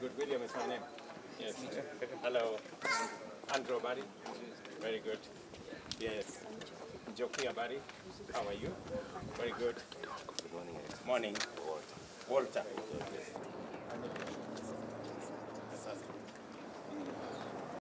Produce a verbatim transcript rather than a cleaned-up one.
good. William is my name. Yes. Hello. Andrew, buddy. Very good. Yes. Jokia, buddy. How are you? Very good. Good morning. Morning. Walter. Walter.